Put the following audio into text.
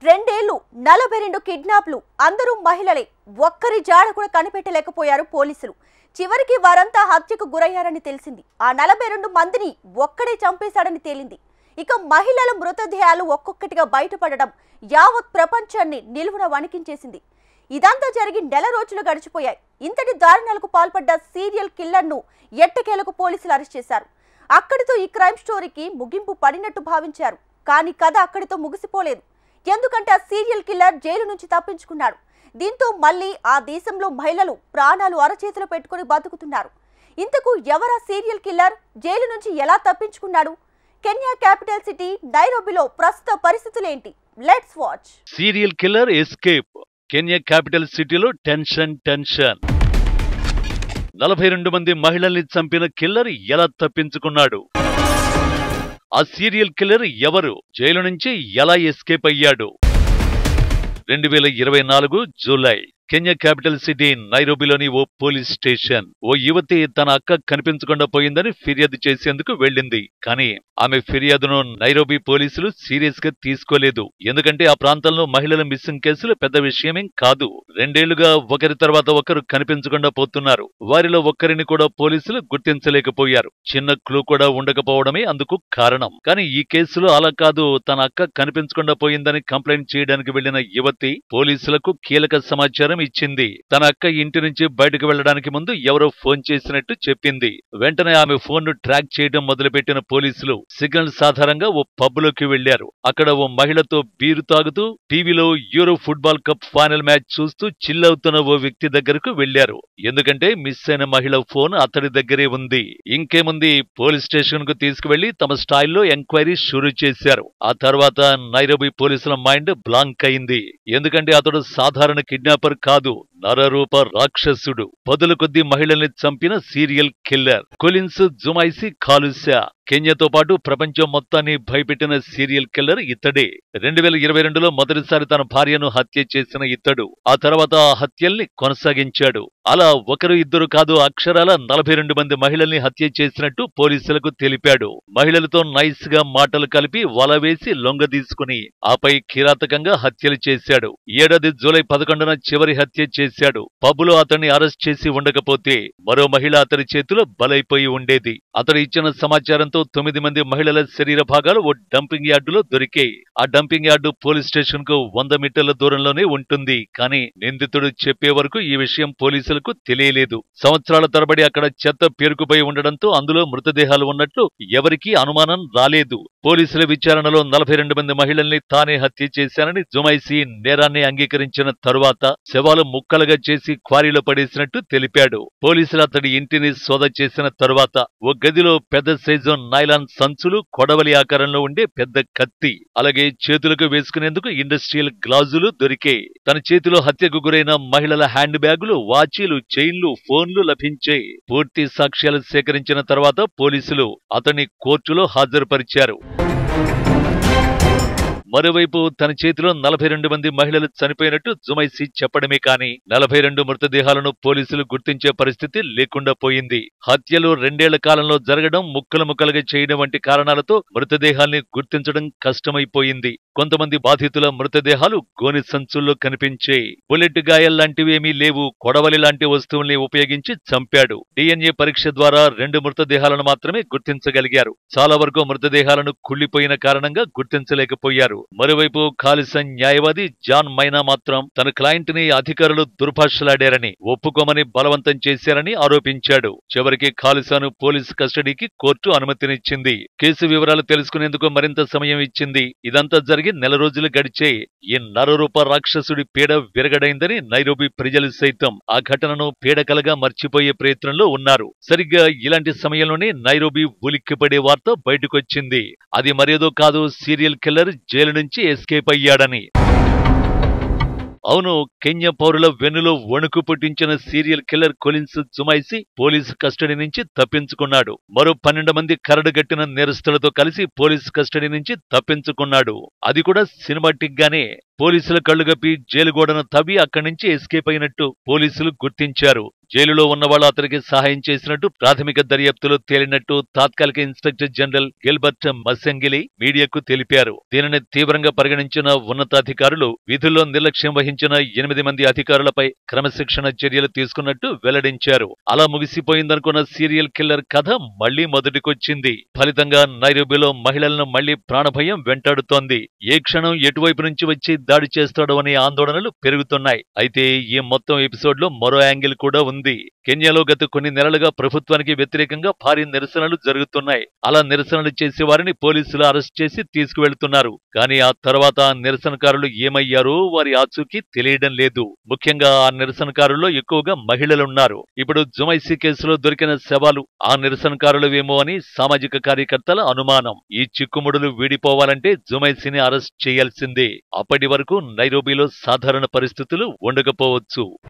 రెండేళ్లు 42 కిడ్నాప్లు అందరూ మహిళలే. ఒక్కరి జాడ కూడా కనిపెట్టలేకపోయారు పోలీసులు. చివరికి వారంతా హత్యకు గురయ్యారని తెలిసింది. ఆ 42 మందిని ఒక్కడే చంపేశాడని తేలింది. ఇక మహిళల మృతదేహాలు ఒక్కొక్కటిగా బయటపడడం యావత్ ప్రపంచాన్ని నిలువున వణికించేసింది. ఇదంతా జరిగి నెల రోజులు గడిచిపోయాయి. ఇంతటి దారుణాలకు పాల్పడ్డ సీరియల్ కిల్లర్ను ఎట్టకేలకు పోలీసులు అరెస్ట్ చేశారు. అక్కడితో ఈ క్రైమ్ స్టోరీకి ముగింపు పడినట్టు భావించారు. కానీ కథ అక్కడితో ముగిసిపోలేదు. ఎందుకంటే ఆ సీరియల్ కిల్లర్ జైలు నుంచి తప్పించుకున్నాడు. దీంతో మళ్ళీ ఆ దేశంలో మహిళలు ప్రాణాలు అరచేతిలో పెట్టుకుని బతుకుతున్నారు. ఇంతకు ఎవరా సీరియల్ కిల్లర్? జైలు నుంచి ఎలా తప్పించుకున్నాడు? కెన్యా క్యాపిటల్ సిటీ నైరోబీలో ప్రస్తుత పరిస్థితులేంటి? Let's watch. Serial killer escape. Kenya capital సిటీలో టెన్షన్. 42 మంది మహిళల్ని చంపిన కిల్లర్ ఎలా తప్పించుకున్నాడు? ఆ సీరియల్ కిల్లర్ ఎవరు? జైలు నుంచి ఎలా ఎస్కేప్ అయ్యాడు? 2024 జూలై కెన్యా క్యాపిటల్ సిటీ నైరోబీలోని ఓ పోలీస్ స్టేషన్. ఓ యువతి తన అక్క కనిపించకుండా పోయిందని ఫిర్యాదు చేసేందుకు వెళ్ళింది. కానీ ఆమె ఫిర్యాదును నైరోబీ పోలీసులు సీరియస్ గా తీసుకోలేదు. ఎందుకంటే ఆ ప్రాంతంలో మహిళల మిస్సింగ్ కేసులు పెద్ద విషయమేం కాదు. 2 ఏళ్లుగా ఒకరి తర్వాత ఒకరు కనిపించకుండా పోతున్నారు. వారిలో ఒక్కరిని కూడా పోలీసులు గుర్తించలేకపోయారు. చిన్న క్లూ కూడా ఉండకపోవడమే అందుకు కారణం. కానీ ఈ కేసులో అలా కాదు. తన అక్క కనిపించకుండా పోయిందని కంప్లైంట్ చేయడానికి వెళ్లిన యువతి పోలీసులకు కీలక సమాచారం ఇచ్చింది. తన అక్క ఇంటి నుంచి బయటకు వెళ్లడానికి ముందు ఎవరో ఫోన్ చేసినట్టు చెప్పింది. వెంటనే ఆమె ఫోన్ ను ట్రాక్ చేయడం మొదలుపెట్టిన పోలీసులు సిగ్నల్స్ ఆధారంగా ఓ పబ్ లోకి వెళ్లారు. అక్కడ ఓ మహిళతో బీరు తాగుతూ టీవీలో Euro football cup final match చూస్తూ చిల్ అవుతున్న ఓ వ్యక్తి దగ్గరకు వెళ్లారు. ఎందుకంటే మిస్ అయిన మహిళ ఫోన్ అతడి దగ్గరే ఉంది. ఇంకేముంది, పోలీస్ స్టేషన్ కు తీసుకువెళ్లి తమ స్టైల్లో ఎంక్వైరీ షురూ చేశారు. ఆ తర్వాత నైరోబీ పోలీసుల మైండ్ బ్లాంక్ అయింది. ఎందుకంటే అతడు సాధారణ కిడ్నాపర్ కాదు, నరరూప రాక్షసుడు. పదుల కొద్ది మహిళల్ని చంపిన serial killer Collins Jumaisi Khalusha. కెన్యాతో పాటు ప్రపంచం మొత్తాన్ని భయపెట్టిన సీరియల్ కిల్లర్ ఇతడే. 2022లో మొదటిసారి తన భార్యను హత్య చేసిన ఇతడు ఆ తర్వాత ఆ హత్యల్ని కొనసాగించాడు. అలా ఒకరు ఇద్దరు కాదు, అక్షరాల 42 మంది మహిళల్ని హత్య చేసినట్టు పోలీసులకు తెలిపాడు. మహిళలతో నైస్ గా మాటలు కలిపి వల వేసి లొంగ తీసుకుని ఆపై కిరాతకంగా హత్యలు చేశాడు. ఏడాది జూలై 11న చివరి హత్య చేశాడు. పబ్బులో అతన్ని అరెస్ట్ చేసి ఉండకపోతే మరో మహిళ అతడి చేతిలో బలైపోయి ఉండేది. అతడు ఇచ్చిన సమాచారంతో 9 మంది మహిళల శరీర భాగాలు ఓ డంపింగ్ యార్డులో దొరికాయి. ఆ డంపింగ్ యార్డు పోలీస్ స్టేషన్ కు 100 మీటర్ల దూరంలోనే ఉంటుంది. కానీ నిందితుడు చెప్పే వరకు ఈ విషయం పోలీసులకు తెలియలేదు. సంవత్సరాల తరబడి అక్కడ చెత్త పేరుకుపోయి ఉండడంతో అందులో మృతదేహాలు ఉన్నట్లు ఎవరికీ అనుమానం రాలేదు. పోలీసుల విచారణలో 42 మంది మహిళల్ని తానే హత్య చేశానని జుమైసీ నేరాన్ని అంగీకరించిన తరువాత శవాలు ముక్కలుగా చేసి క్వారీలో పడేసినట్టు తెలిపాడు. పోలీసులు అతడి ఇంటిని సోదా చేసిన తరువాత ఓ గదిలో పెద్ద సైజు నైలాన్ సంచులు, కొడవలి ఆకారంలో ఉండే పెద్ద కత్తి, అలాగే చేతులకు వేసుకునేందుకు ఇండస్ట్రియల్ గ్లాజులు దొరికాయి. తన చేతిలో హత్యకు గురైన మహిళల హ్యాండ్ బ్యాగులు, వాచీలు, చైన్లు, ఫోన్లు లభించాయి. పూర్తి సాక్ష్యాలు సేకరించిన తర్వాత పోలీసులు అతన్ని కోర్టులో హాజరుపరిచారు. మరోవైపు తన చేతిలో 42 మంది మహిళలు చనిపోయినట్టు జుమైసీ చెప్పడమే కాని 42 మృతదేహాలను పోలీసులు గుర్తించే పరిస్థితి లేకుండా పోయింది. హత్యలు 2 ఏళ్ల కాలంలో జరగడం, ముక్కలుగా చేయడం వంటి కారణాలతో మృతదేహాల్ని గుర్తించడం కష్టమైపోయింది. కొంతమంది బాధితుల మృతదేహాలు గోనె సంచుల్లో కనిపించాయి. బుల్లెట్ గాయాల్లాంటివి ఏమీ లేవు. కొడవలి లాంటి వస్తువుల్ని ఉపయోగించి చంపాడు. DNA పరీక్ష ద్వారా 2 మృతదేహాలను మాత్రమే గుర్తించగలిగారు. చాలా వరకు మృతదేహాలను కుళ్లిపోయిన కారణంగా గుర్తించలేకపోయారు. మరోవైపు ఖాలిసా న్యాయవాది జాన్ మైనా మాత్రం తన క్లయింట్ ని అధికారులు దుర్భాషలాడారని, ఒప్పుకోమని బలవంతం చేశారని ఆరోపించాడు. చివరికి ఖాలిసాను పోలీసు కస్టడీకి కోర్టు అనుమతినిచ్చింది. కేసు వివరాలు తెలుసుకునేందుకు మరింత సమయం ఇచ్చింది. ఇదంతా జరిగి నెల రోజులు గడిచే ఈ నరరూప రాక్షసుడి పీడ విరగడైందని నైరోబీ ప్రజలు సైతం ఆ ఘటనను పీడకలగా మర్చిపోయే ప్రయత్నంలో ఉన్నారు. సరిగ్గా ఇలాంటి సమయంలోనే నైరోబీ ఉలిక్కిపడే వార్త బయటకొచ్చింది. అది మరేదో కాదు, సీరియల్ కిల్లర్ జైలు నుంచి ఎస్కేప్ అయ్యాడని. అవును, కెన్యా పౌరుల వెన్నులో వణుకు పుట్టించిన serial killer Collins Jumaisi police custody నుంచి తప్పించుకున్నాడు. మరో 12 మంది కరడుగట్టిన నేరస్తులతో కలిసి పోలీసు కస్టడీ నుంచి తప్పించుకున్నాడు. అది కూడా సినిమాటిక్ గానే. పోలీసుల కళ్లుగప్పి జైలు గోడను తవ్వి అక్కడి నుంచి ఎస్కేప్ అయినట్టు పోలీసులు గుర్తించారు. జైలులో ఉన్నవాళ్ళు అతనికి సహాయం చేసినట్టు ప్రాథమిక దర్యాప్తులో తేలినట్టు తాత్కాలిక ఇన్స్పెక్టర్ జనరల్ గిల్బర్ట్ మసెంగిలి మీడియాకు తెలిపారు. దీనిని తీవ్రంగా పరిగణించిన ఉన్నతాధికారులు విధుల్లో నిర్లక్ష్యం వహించిన 8 మంది అధికారులపై క్రమశిక్షణ చర్యలు తీసుకున్నట్టు వెల్లడించారు. అలా ముగిసిపోయిందనుకున్న సీరియల్ కిల్లర్ కథ మళ్లీ మొదటికొచ్చింది. ఫలితంగా నైరోబీలో మహిళలను మళ్లీ ప్రాణభయం వెంటాడుతోంది. ఏ క్షణం ఎటువైపు నుంచి వచ్చి దాడి చేస్తాడో అనే ఆందోళనలు పెరుగుతున్నాయి. అయితే ఈ మొత్తం ఎపిసోడ్ లో మరో యాంగిల్ కూడా ఉంది. కెన్యాలో గత కొన్ని నెలలుగా ప్రభుత్వానికి వ్యతిరేకంగా భారీ నిరసనలు జరుగుతున్నాయి. అలా నిరసనలు చేసే వారిని పోలీసులు అరెస్ట్ చేసి తీసుకువెళ్తున్నారు. కానీ ఆ తర్వాత ఆ నిరసనకారులు ఏమయ్యారో వారి ఆచూకీ తెలియడం లేదు. ముఖ్యంగా ఆ నిరసనకారుల్లో ఎక్కువగా మహిళలున్నారు. ఇప్పుడు జుమైసీ కేసులో దొరికిన శవాలు ఆ నిరసనకారులవేమో అని సామాజిక కార్యకర్తల అనుమానం. ఈ చిక్కుముడులు వీడిపోవాలంటే జుమైసీని అరెస్ట్ చేయాల్సిందే. అప్పటి వరకు నైరోబీలో సాధారణ పరిస్థితులు ఉండకపోవచ్చు.